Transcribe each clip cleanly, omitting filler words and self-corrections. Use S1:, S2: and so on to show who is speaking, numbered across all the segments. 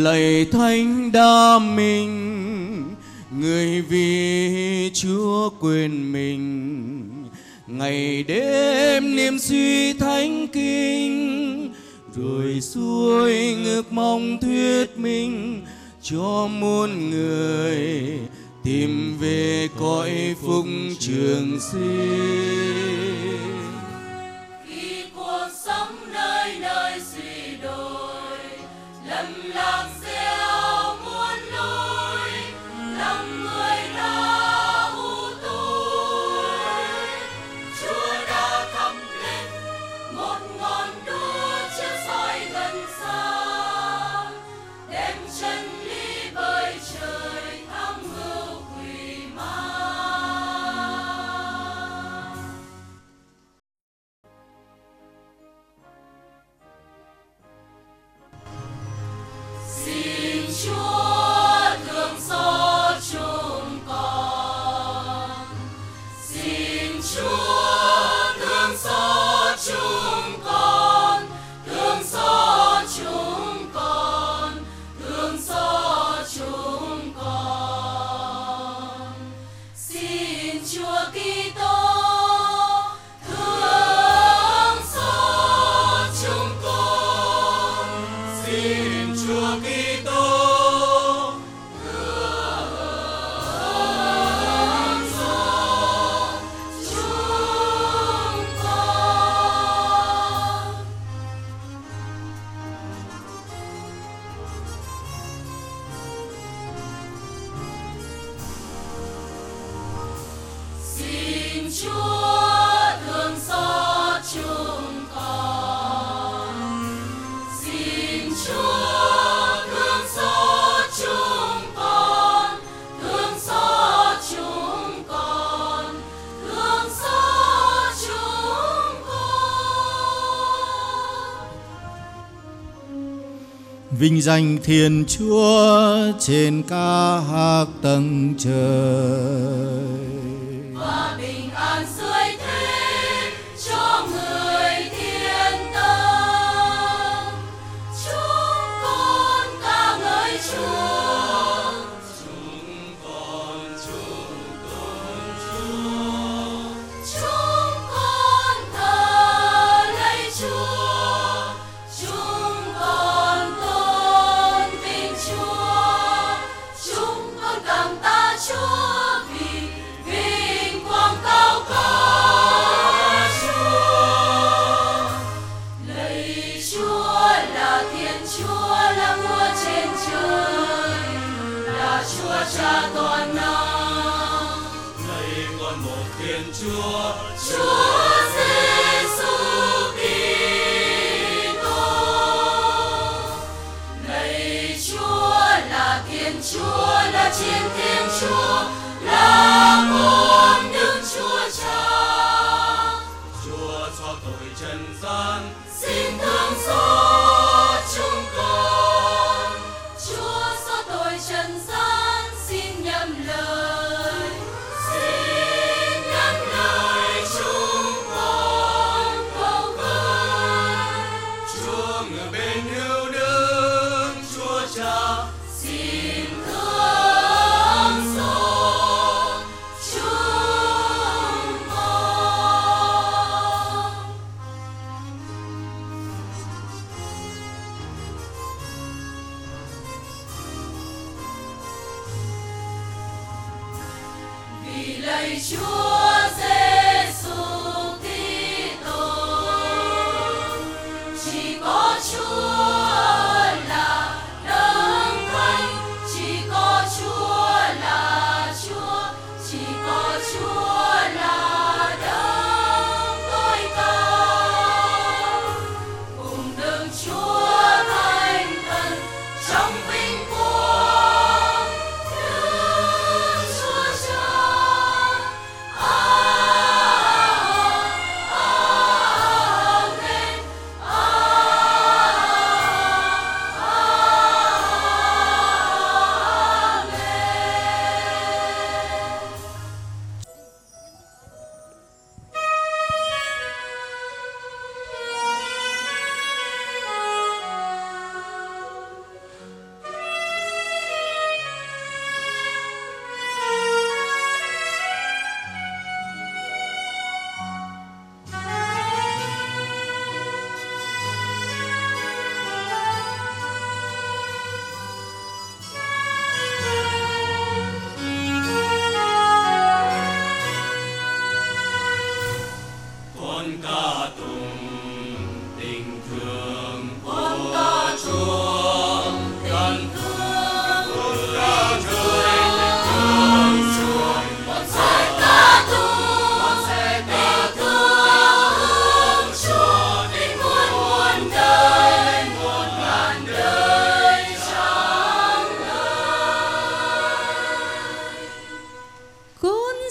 S1: lạy Thánh Đa Minh, người vì Chúa quên mình, ngày đêm niệm suy thánh kinh, rồi xuôi ngược mong thuyết minh cho muôn người tìm về cõi phúc trường sinh.
S2: Khi cuộc sống nơi nơi suy đồi, lầm lạc gieo muôn lối, lòng người đã u tối, Chúa đã thắp lên một ngọn đuốc chiếu soi gần xa, đem chân lý bơi trời thăm mưu quỷ ma. Xin Chúa thương xót chúng con, xin Chúa thương xót chúng con, thương xót chúng con, thương xót chúng con. Xin Chúa Kitô thương xót chúng con, xin Chúa Kitô thương xót chúng con. Xin Chúa thương xót chúng con, xin Chúa thương xót chúng con, thương xót chúng con, thương xót chúng con.
S1: Vinh danh Thiên Chúa trên các tầng trời.
S2: Và bình an dưới thế cho người thiên tâm. Chúng con ca ngợi Chúa. Chúng con thờ lạy Chúa. Chúng con tôn vinh Chúa. Chúng con cảm tạ Chúa vì vinh quang cao cả Chúa. Lạy Chúa là Thiên Chúa, là vua trên trời, là Chúa Cha toàn năng.
S3: Lạy con một Thiên Chúa,
S2: Chúa Giêsu Kitô. Lạy Chúa là Thiên Chúa, là Chiến Thiên Chúa, là con Đức Chúa Cha.
S3: Chúa cho tội trần gian,
S2: Xin thương xót chúng con. Chúa xót tội trần gian, xin nhậm lời. Xin nhậm lời chúng con cầu khẩn.
S3: Chúa ngự bên hữu đức, Chúa Cha.
S2: Xin thương xót chúng con. Vì lạy Chúa Giêsu Kitô, chỉ có Chúa là Đấng Thánh, chỉ có Chúa là Chúa, chỉ có Chúa là Đấng tối cao. Cùng đương Chúa Thánh Thần trong vinh quang, Đức Chúa Cha.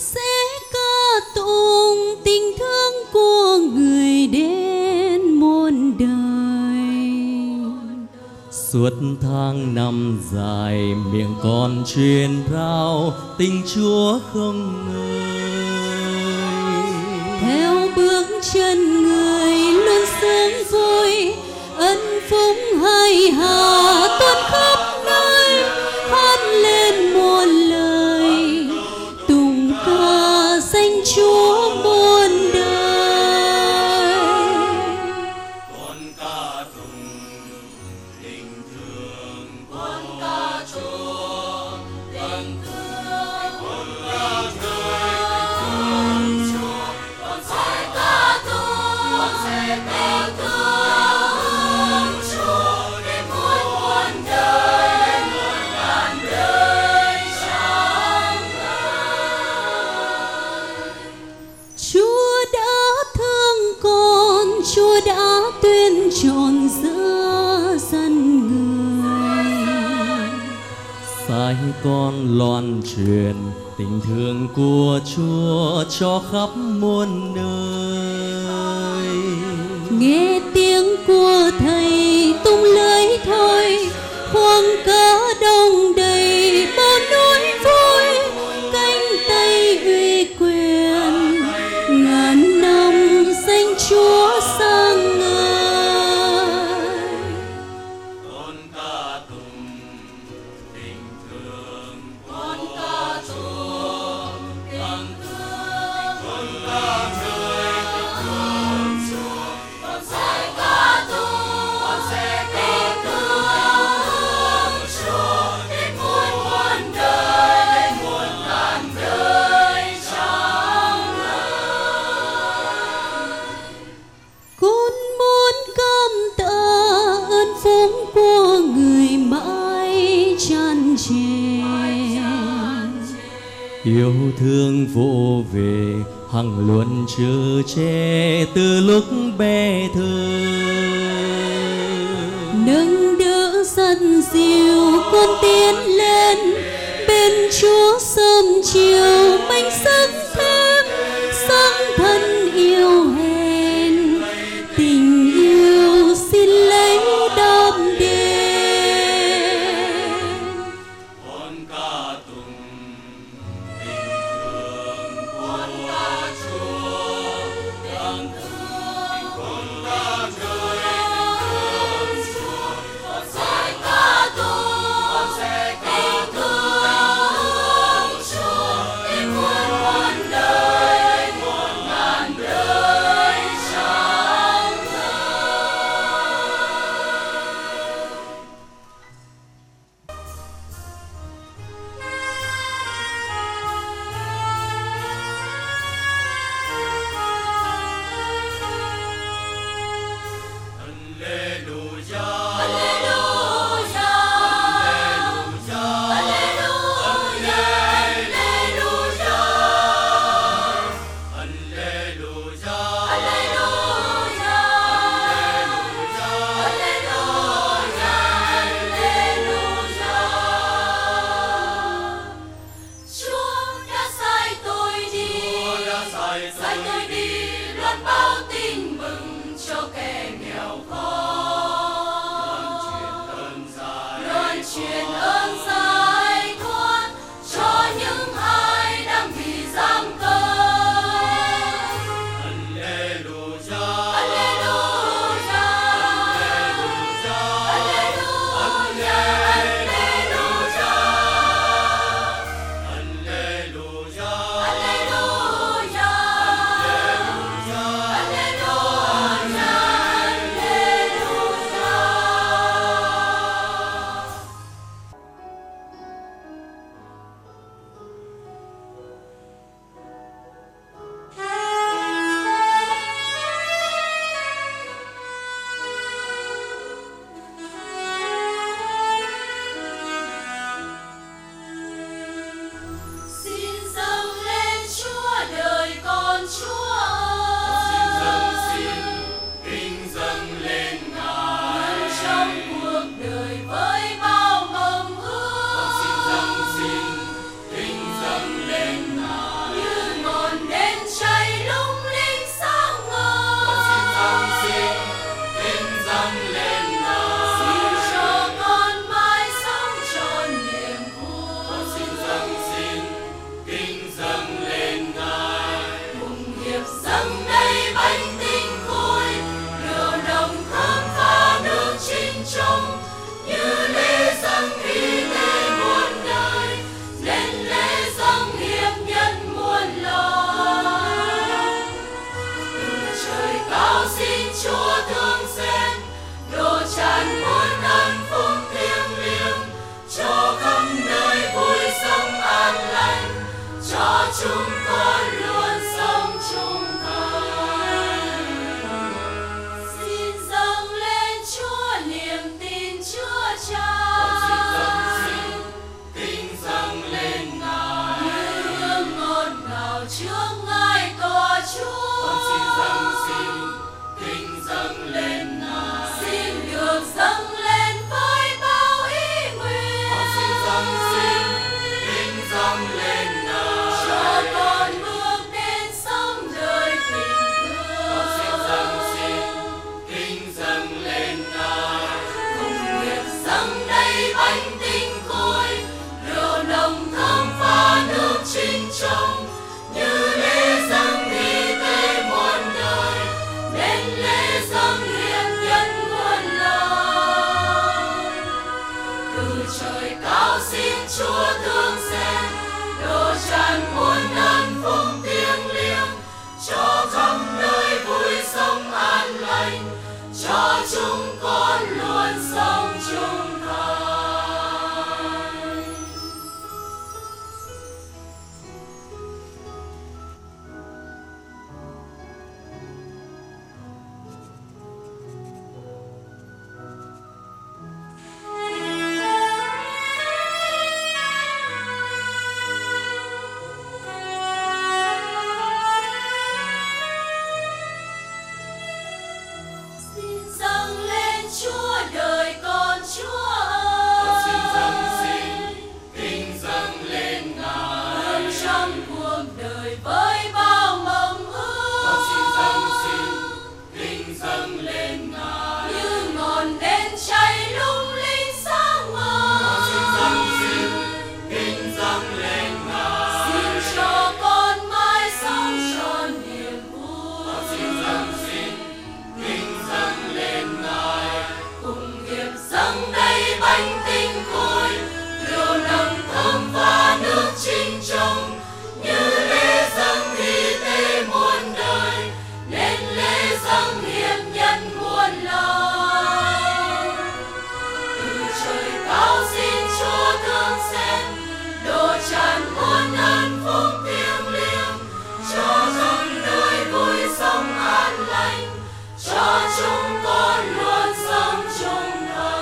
S4: sẽ ca tụng tình thương của người đến muôn đời.
S5: Suốt tháng năm dài miệng con truyền rao tình Chúa không ngơi.
S4: Theo bước chân người luôn sướng vui, ân phúc hay hà tuôn khắp nơi, hát lên muôn lời tụng ca danh Chúa muôn đời.
S3: Con ca tụng tình thương,
S2: con ca Chúa tình thương,
S3: con ca trời
S2: con sẽ ca tụng, con sẽ tình thương Chúa đến muôn đời, muôn ngàn đời chẳng ngơi.
S4: Chúa đã thương con, Chúa đã tuyên trọn giữa dân người.
S5: Sai con loan truyền tình thương của Chúa cho khắp muôn nơi.
S4: Nghe tiếng của Thầy tung lưới thôi, khoang cá đông đầy bao nỗi vui, cánh tay uy quyền ngàn năm danh Chúa sang ngời.
S3: con ca tụng tình thương,
S2: Con ca Chúa tình thương,
S3: con ca trời
S2: con sẽ ca tụng, con sẽ tình thương Chúa đến muôn đời, muôn ngàn đời chẳng ngơi.
S4: Con muốn cảm tạ ơn phúc của người mãi tràn trề.
S5: Yêu thương vô về hằng luôn chở che từ lúc bé thơ.
S4: Nâng đỡ dần dìu con tiến lên bên Chúa sớm chiều manh sắc thêm sáng thân yêu hẹn tình yêu xin lấy đam đền.
S3: con ca tụng tình thương,
S2: Con ca Chúa tình thương,
S3: con ca trời
S2: con sẽ ca tụng, con sẽ chúng con luôn sống trung thành. Xin dâng lên Chúa niềm tin Chúa Cha,
S3: kính dâng lên Ngài.
S2: như hương ngọt ngào trước ngai tòa Chúa.
S3: Con xin kính dâng lên Ngài.
S2: Xin được dâng lên với bao ý nguyện.
S3: Con xin kính dâng lên Ngài.
S2: Cho con bước đến sống đời tình
S3: Con xin
S2: thương.
S3: kính dâng lên Ngài.
S2: Cùng nguyện dâng đầy bánh tinh khôi, rượu nồng thơm pha nước trinh trong, như lễ dâng hy tế muôn đời, nên lễ dâng hiệp nhân muôn lòng. Từ trời cao xin Chúa thương xem, đổ tràn muôn ân phúc thiêng liêng, cho khắp nơi vui sống an lành, cho chúng con luôn sống trung thành. Xin dâng lên Chúa đời con Chúa
S3: Con xin
S2: ơi,
S3: kính dâng lên Ngài.
S2: hương trong cuộc đời với bao mộng
S3: Con xin
S2: ước,
S3: kính dâng lên Ngài.
S2: như ngọn đèn cháy lung linh sáng
S3: Con xin
S2: ngời.
S3: kính dâng lên Ngài.
S2: Xin cho con mãi sống trọn niềm vui.
S3: Con xin kính dâng lên Ngài.
S2: Cùng nghiệp dâng đầy bánh tinh khôi, rượu nồng thơm pha nước trinh trong, như lễ dâng hy tế muôn đời, nên lễ dâng hiệp nhân muôn lòng. Từ trời cao xin Chúa thương xem, đổ tràn muôn ân phúc thiêng liêng, cho khắp nơi vui sống an lành, cho chúng con luôn sống trung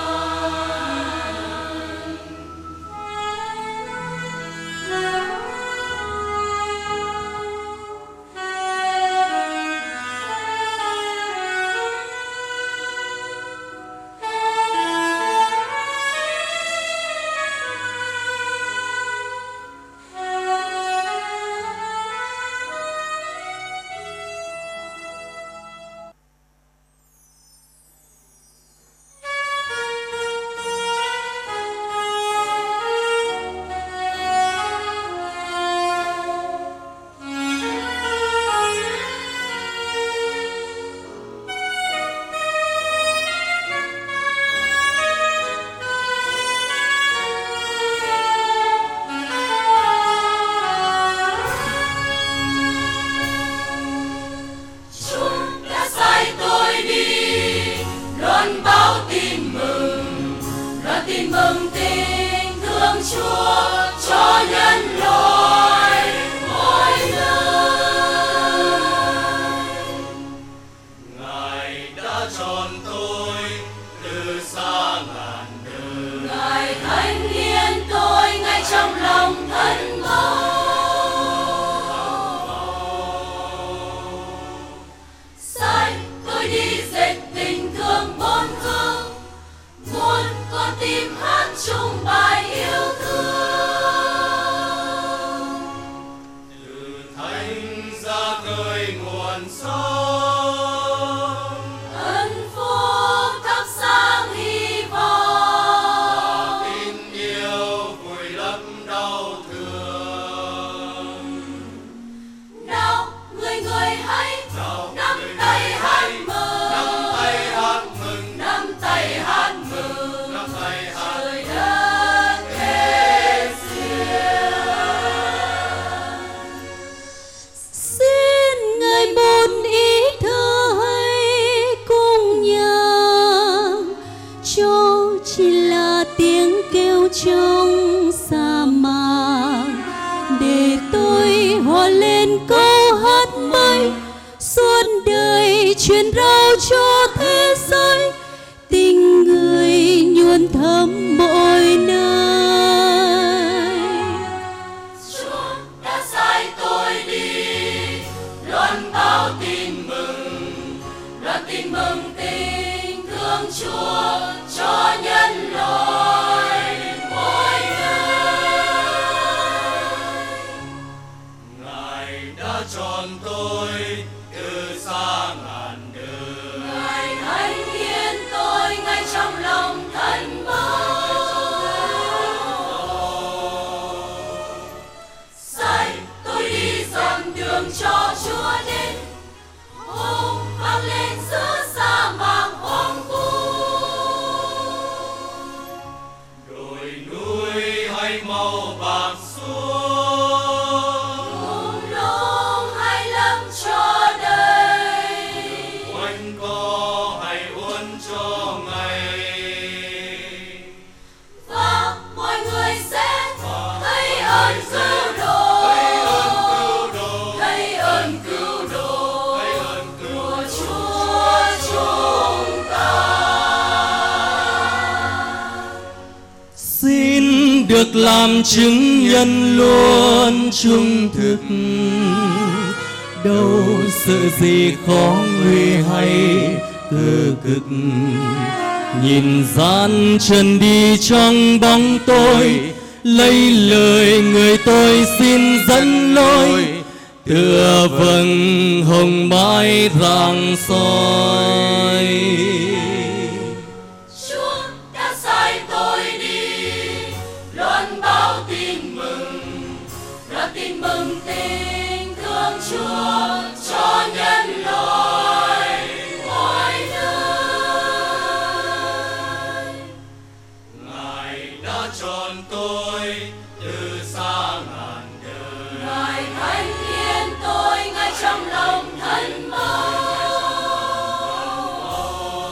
S2: Chúa đã sai tôi đi loan báo tin mừng tình thương Chúa cho nhân loại mọi nơi.
S3: Ngài đã chọn tôi từ xa ngàn đời.
S2: Ngài thánh hiến tôi ngay trong lòng thân mẫu. Sai tôi đi dệt tình thương bốn phương, muốn con tim hát chung bài yêu thương.
S3: Từ thánh ra khơi nguồn sống,
S2: Ân phúc thắp sáng hy vọng.
S3: tin yêu vùi lấp đau thương.
S2: Nào người hãy
S3: Nào
S2: nắm
S3: người
S2: tay hát mừng,
S3: nắm tay hát mừng,
S2: nắm tay hát mừng.
S3: nắm tay hát
S2: Trời đất thế duyên.
S4: Xin Ngài một ý
S3: đã chọn tôi từ xa ngàn đời.
S2: Ngài thánh hiến tôi ngay trong lòng thân mẫu. Sai tôi đi dọn đường cho Chúa đến. Hô vang lên giữa sa mạc hoang vu.
S3: Đồi núi hay màu bạc xuống,
S2: Thung lũng hay lấp cho đầy.
S3: quanh co hay uốn cho ngày.
S2: Và mọi người sẽ thấy ơn cứu độ. Thấy ơn cứu độ của Chúa chúng ta.
S5: Xin được làm chứng nhân luôn trung thực, đâu sự gì khó nguy hay cơ cực. Nhìn gian trần đi trong bóng tối, lấy lời người tôi xin dẫn lối, tựa vầng hồng mai rạng soi.
S2: Chúa đã sai tôi đi loan báo tin mừng, là tin mừng tình thương Chúa cho nhân loại mọi nơi.
S3: Ngài đã chọn tôi từ xa ngàn đời.
S2: Ngài thánh hiến tôi ngay trong lòng thân mẫu.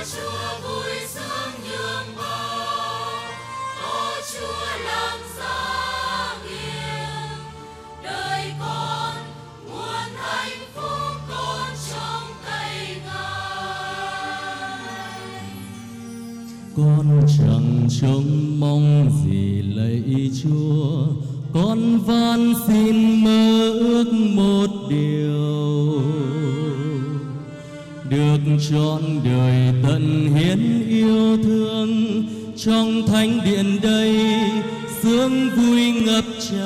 S2: Chúa vui sướng nhường bao, có Chúa làm gia nghiệp. Đời con muôn hạnh phúc con trong tay Ngài.
S5: Con chẳng trông mong gì lạy Chúa, con van xin mơ ước một điều, được trọn đời tận hiến yêu thương trong thánh điện đây, sướng vui ngập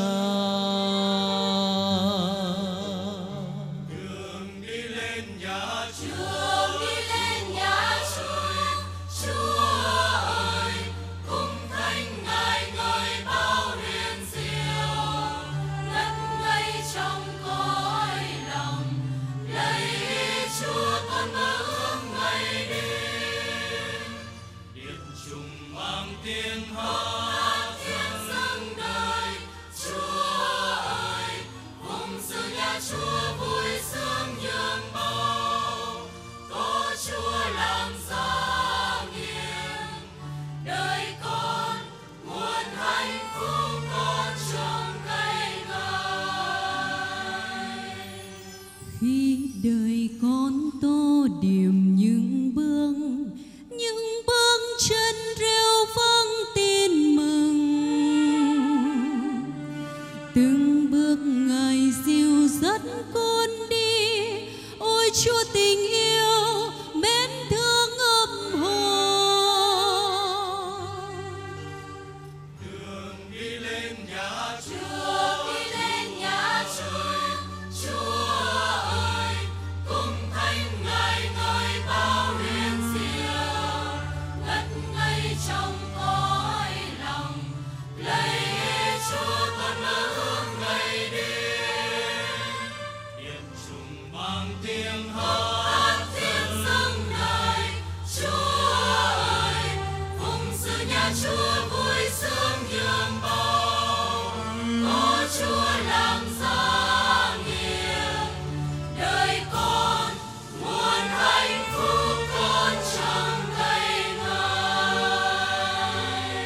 S5: tràn.
S3: Đường đi lên nhà
S2: Đường đi lên nhà Chúa, Chúa ơi, cùng thánh Ngài ngợi bao huyền diệu, ngất ngây trong cõi lòng. Lạy Chúa, con mơ ước ngày đêm.
S3: điện trùng mang tiếng hát.
S2: Thiên dâng đời, Chúa ơi, vùng sự nhà Chúa vui sướng nhường bao, có Chúa làm gia nghiệp. Đời con muôn hạnh phúc con trong tay Ngài.
S4: Khi đời con tô điểm những bước chân reo vang tin mừng, từng bước Ngài dìu dắt con đi. Ôi Chúa tình yêu mến thương âm hồn.
S3: Đường đi lên nhà
S2: Đường đi lên nhà Chúa, Chúa ơi, cùng thánh Ngài ngợi bao huyền diệu, ngất ngây trong cõi lòng. Lạy Chúa, con mơ ước ngày đêm.
S3: điện trùng mang tiếng hát.
S2: Hát thiên dâng đời, Chúa ơi, vùng sự nhà Chúa vui sướng nhường bao, có Chúa làm gia nghiệp. Đời con muôn hạnh phúc con trong tay Ngài.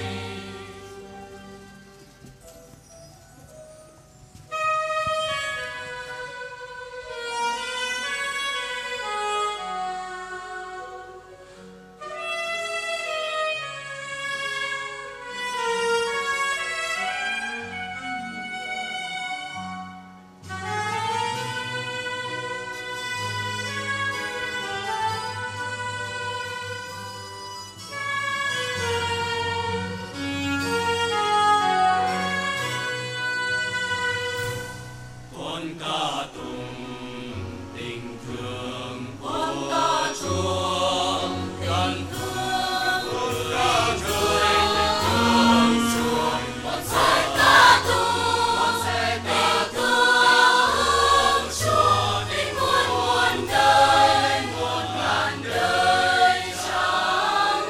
S3: Con ca tụng tình thương
S2: Con ca Chúa, tình thương ca Chúa, con sẽ ca tụng tình thương Chúa đến muôn muôn đời, muôn ngàn đời chẳng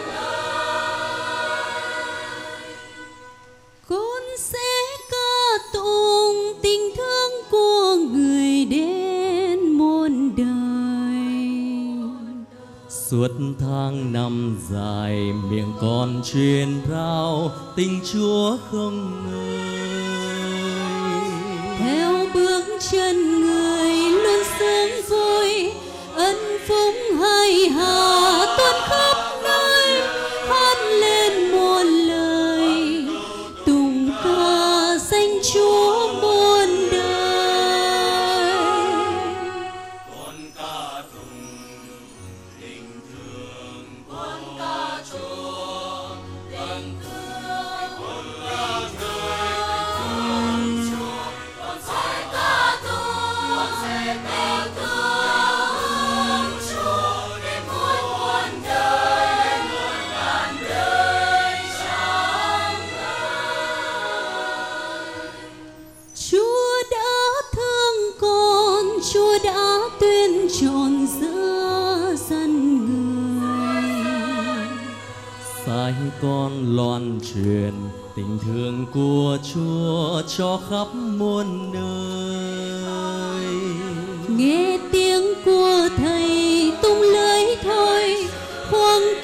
S2: ngơi.
S4: Con sẽ ca tụng tình thương của người đến muôn đời.
S5: Suốt tháng năm dài miệng con truyền rao tình Chúa không ngơi.
S4: Theo bước chân người luôn sướng vui, ân phúc hay hà tuôn khắp nơi, hát lên muôn lời tùng ca danh Chúa muôn đời.
S3: con ca tụng tình thương
S2: Con ca Chúa, tình thương con sẽ ca tụng tình thương Chúa đến muôn muôn đời, muôn ngàn đời chẳng ngơi.
S4: Chúa đã thương con, Chúa đã tuyên trọn giữa dân người.
S5: Sai con loan truyền tình thương của Chúa cho khắp muôn nơi.
S4: Nghe tiếng của Thầy tung lưới thôi, hoàng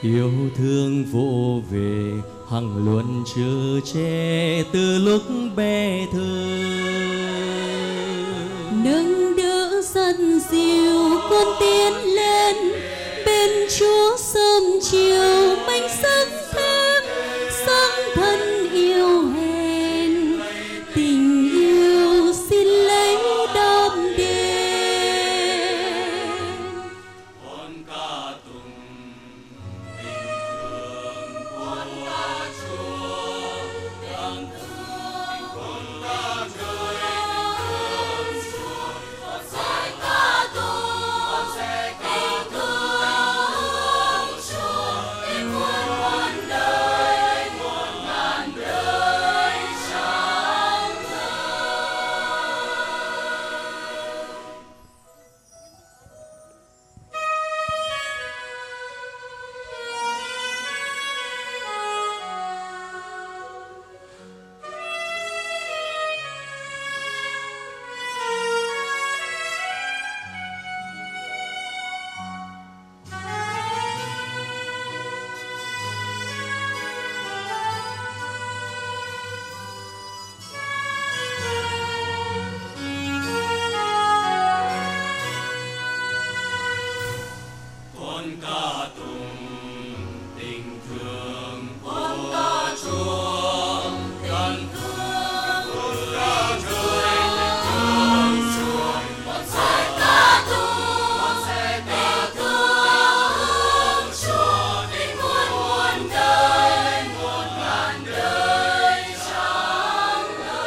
S5: Yêu thương vô về hằng luôn chở che từ lúc bé thơ.
S4: Nâng đỡ dần dìu con tiến lên bên Chúa sớm chiều manh sức thêm sáng thân yêu hẹn tình yêu xin lấy đam đền.
S3: con ca tùng tình thương con ca Chúa con ca trời con Chúa con sẽ ca tùng con sẽ ca tùng Chúa đến muôn đời muôn ngàn đời chẳng con ca tùng tình thương con ca Chúa con ca trời con Chúa con sẽ ca tùng con sẽ ca tùng Chúa đến muôn đời muôn ngàn đời chẳng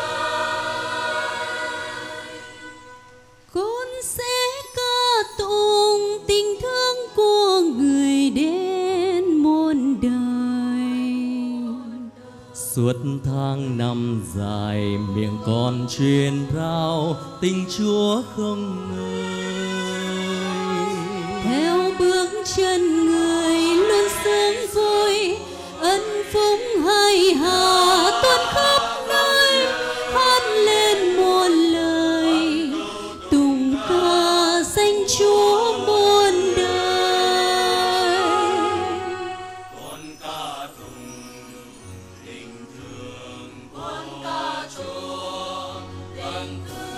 S4: Con sẽ ca tụng tình thương của người đến muôn đời.
S5: Suốt tháng năm dài miệng con truyền rao tình Chúa không ngơi.
S4: Theo bước chân người luôn sướng vui ân phúc hay hà tuôn khắp nơi hát lên muôn lời tùng ca danh Chúa muôn đời.
S3: con ca tùng tình thương con ca Chúa con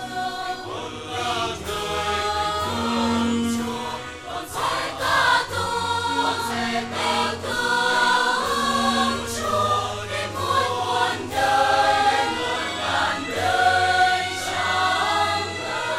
S3: ca trời con Chúa con sẽ ca tùng con sẽ ca tùng Chúa đến muôn đời muôn ngàn đời chẳng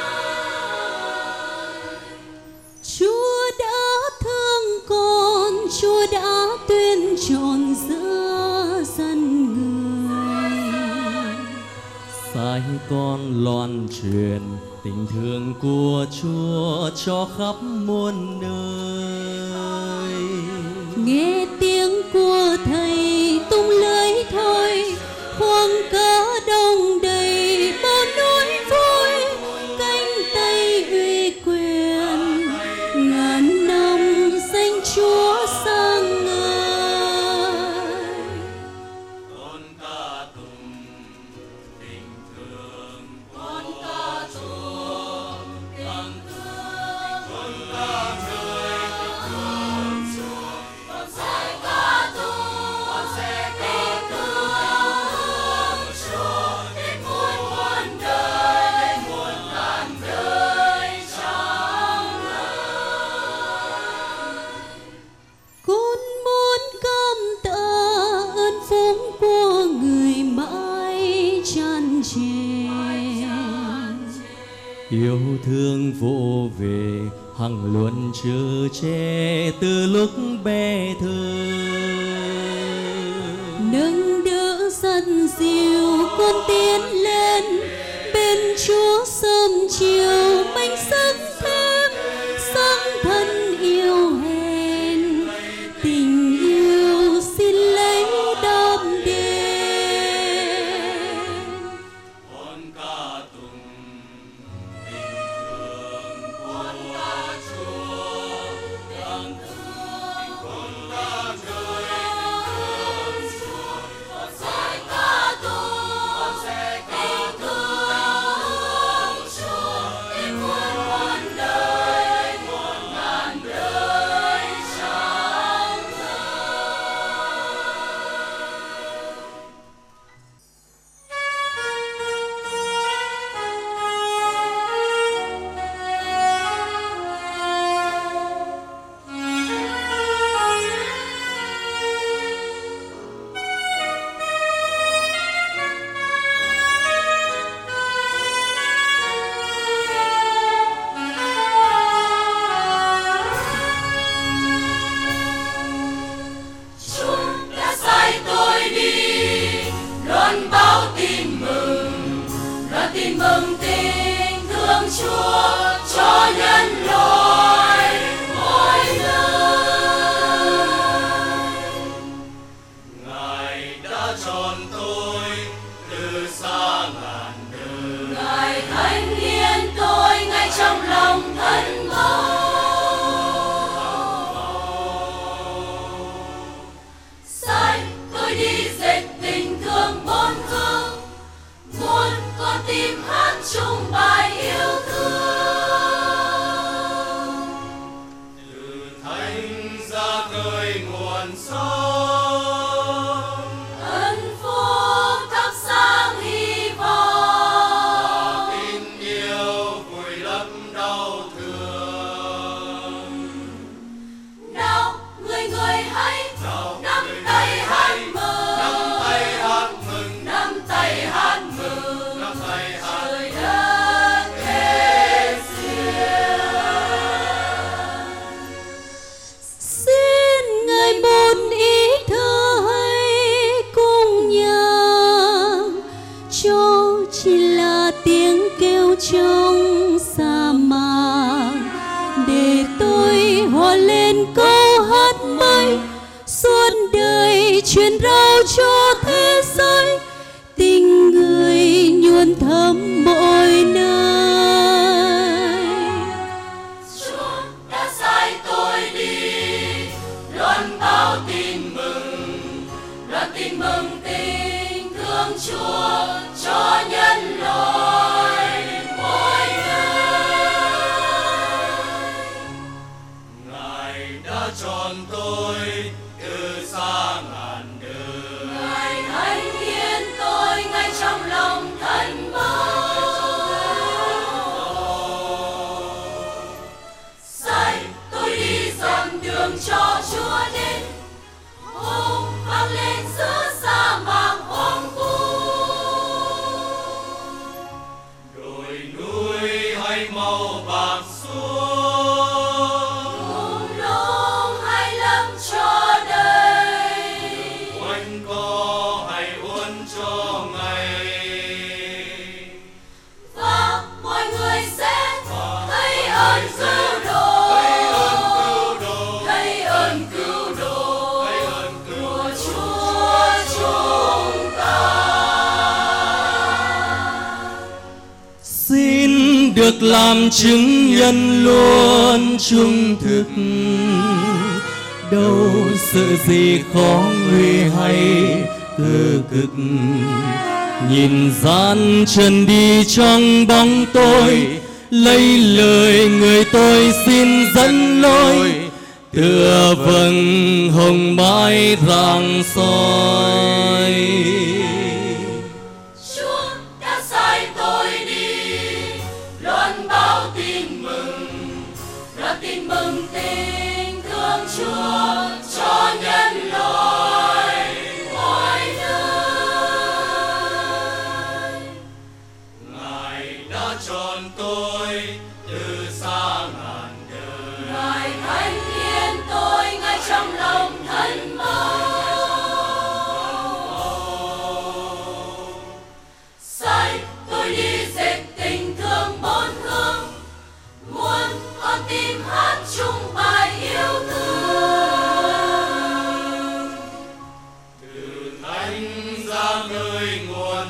S4: Chúa đã thương con, Chúa đã tuyên trọn giữa dân người.
S5: Sai con loan truyền tình thương của Chúa cho khắp muôn nơi.
S4: Nghe tiếng của Thầy tung lưới thôi, khoang cá đông đầy bao nỗi vui, cánh tay uy quyền ngàn năm danh Chúa sang ngời.
S3: con ca tùng tình thương con ca Chúa con ca trời con Chúa con sẽ ca tùng con sẽ ca tùng Chúa đến muôn đời muôn ngàn đời chẳng
S4: Con muốn cảm tạ ơn phúc của người mãi tràn trề.
S5: Yêu thương vô về hằng luôn chở che từ lúc bé thơ.
S4: Nâng đỡ dần dìu con tiến lên bên Chúa sớm chiều manh sức thêm sáng thân yêu hẹn tình yêu xin lấy đam đền.
S3: con ca tùng tình thương con ca Chúa con ca trời
S4: truyền rao cho thế giới, tình người nhuần thắm mọi nơi.
S2: Chúa đã sai tôi đi loan báo tin mừng, loan tin mừng tình thương Chúa cho nhân loại mỗi nơi.
S3: Ngài đã chọn tôi từ xa ngàn đường.
S2: Ngài thánh hiến tôi ngay trong lòng thân mẫu, sai tôi đi dọn đường cho Chúa đến, hô vang lên giữa sa mạc hoang vu.
S3: Đồi núi hay màu bạc xuống,
S2: Thung lũng hay lâm cho đầy,
S3: quanh co hay uốn cho ngày.
S2: và mọi người sẽ thấy ơn cứu độ, thấy ơn cứu độ của Chúa chúng ta.
S5: Xin được làm chứng nhân luôn trung thực, đâu sự gì khó nguy hay cơ cực. Nhìn gian trần đi trong bóng tối, lấy lời người tôi xin dẫn lối, tựa vầng hồng mãi rạng soi.
S2: Chúa đã sai tôi đi loan báo tin mừng, loan tin mừng tình thương Chúa cho nhân loại mỗi nơi.
S3: Ngài đã chọn tôi từ xa ngàn đời.
S2: Ngài thánh hiến tôi ngay trong lòng thân mẫu, sai tôi đi dệt tình thương bốn hướng, muốn con tim hát chung bài yêu thương.
S3: Từ thánh ra nơi nguồn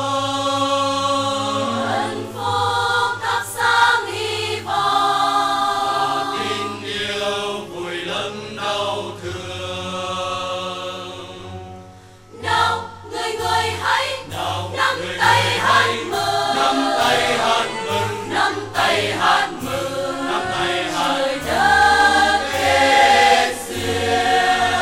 S3: sống,
S2: Hạnh phúc thắp sáng hy vọng,
S3: tin yêu vùi lấp đau thương.
S2: nào người người hãy
S3: Nào
S2: nắm
S3: người
S2: tay
S3: người
S2: hát
S3: hãy
S2: mừng,
S3: nắm tay hát mừng,
S2: nắm tay hát mừng,
S3: nắm tay hát
S2: trời đất kết duyên.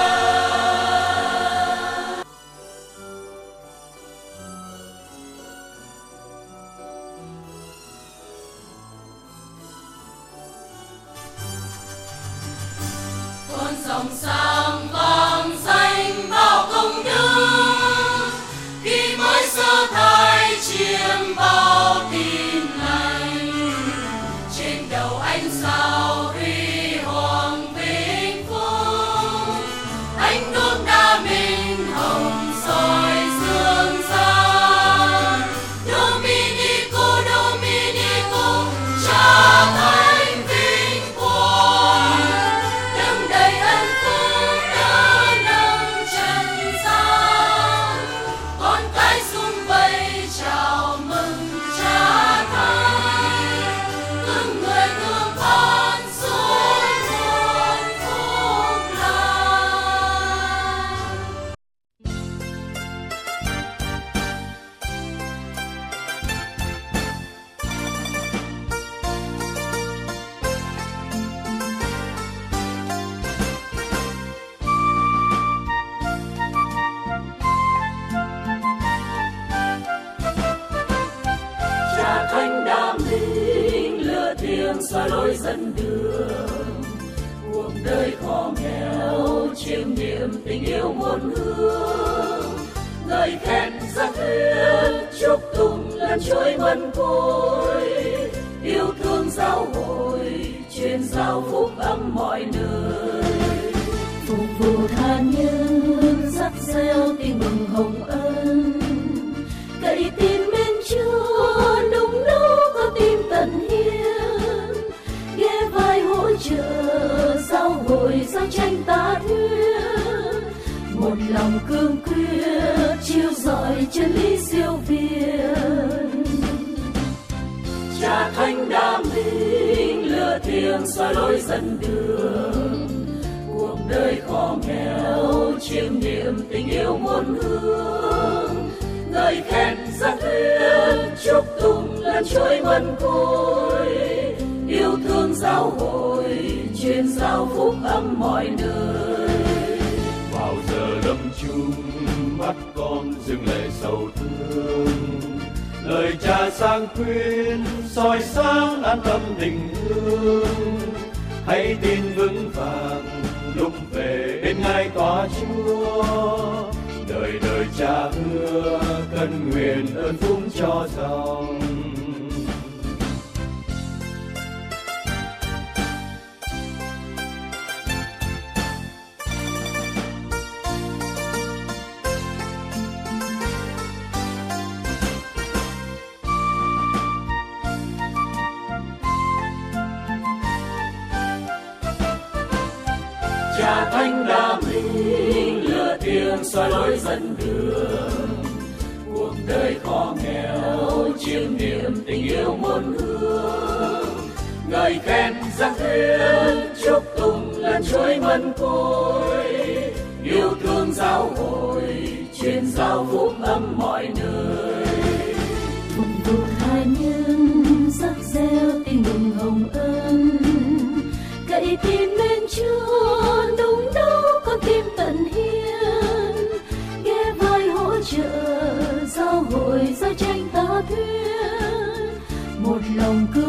S2: Con dòng sang vang danh bao công đức, khi mới sơ thai chiêm bao tin lành. Trên đầu ánh sao huy hoàng vinh phúc, ánh đuốc đa minh hồng soi dương gian. Dominico, Dominico, cha thánh vinh quang, đấng đầy ân phúc đã nâng trần gian. Con cái sum vầy chào mừng cha thánh, từng người thương con suối nguồn phúc lành. Cha thánh đam minh lửa thiêng soi lối dẫn đường, cuộc đời khó nghèo chiêm nghiệm tình yêu muôn hương. Ngợi khen rất thuyết chúc tụng lần chuỗi mân côi, yêu thương giáo hội truyền giao phúc âm mọi nơi. Phục vụ tha nhân dắt gieo tiếng mừng hồng ân, cậy tin bên Chúa nung nấu có tim tận hiến. Ghé vai hỗ trợ giáo hội giao tranh ta thuyết, một lòng lòng cương quyết chiếu rọi chân lý siêu việt. Cha Thánh đã minh lửa thiêng soi lối dẫn đường, cuộc đời khó nghèo chiêm niệm tình yêu muôn hương. Ngợi khen giác thuyết chúc tụng lần trôi mân côi, yêu thương giáo hội truyền giao phúc âm mọi nơi.
S3: Vào giờ lâm chung mắt con dừng lệ sầu thương, lời cha sang khuyên soi sáng an tâm tình thương. Hãy tin vững vàng lúc về bên Ngài tòa Chúa, đời đời cha hứa cân nguyện ơn phúc cho dòng.
S2: Cha Thánh đã minh lửa thiêng soi lối dẫn đường, cuộc đời khó nghèo chiêm niệm tình yêu muôn hương. Ngợi khen giác thuyết chúc tụng lần trôi mân côi, yêu thương giáo hội truyền giao phúc âm mọi nơi. Phục vụ tha nhân sắc gieo tình mừng hồng ân, cậy tin lên Chúa đúng đâu con tim tận hiến. Ghé vai hỗ trợ giáo hội giao tranh ta thuyết, một lòng cứ